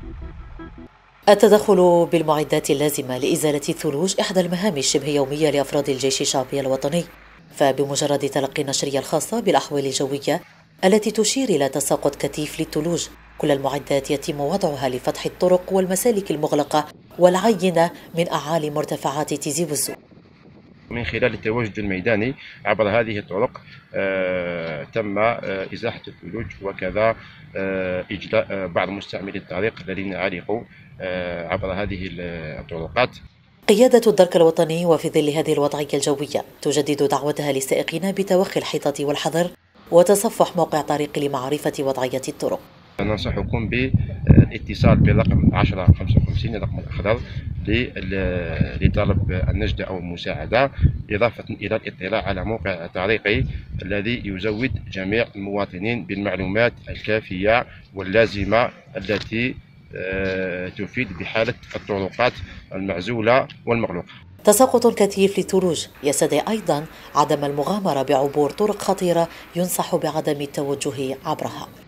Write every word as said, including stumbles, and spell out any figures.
التدخل بالمعدات اللازمة لإزالة الثلوج إحدى المهام الشبه يومية لأفراد الجيش الشعبي الوطني، فبمجرد تلقي النشرية الخاصة بالأحوال الجوية التي تشير إلى تساقط كثيف للثلوج، كل المعدات يتم وضعها لفتح الطرق والمسالك المغلقة والعينة من أعالي مرتفعات تيزي وزو. من خلال التواجد الميداني عبر هذه الطرق آه تم آه إزاحة الثلوج، وكذا آه إجلاء آه بعض مستعملي الطريق الذين علقوا آه عبر هذه الطرقات. قيادة الدرك الوطني وفي ظل هذه الوضعية الجوية تجدد دعوتها للسائقين بتوخي الحيطة والحذر وتصفح موقع طريق لمعرفة وضعية الطرق. ننصحكم بالاتصال بالرقم عشرة خمسة وخمسين الرقم الأخضر لطلب النجدة أو المساعدة، إضافة إلى الاطلاع على موقع طريقي الذي يزود جميع المواطنين بالمعلومات الكافية واللازمة التي تفيد بحالة الطرقات المعزولة والمغلقة. تساقط كثيف للثلوج يستدعي أيضا عدم المغامرة بعبور طرق خطيرة ينصح بعدم التوجه عبرها.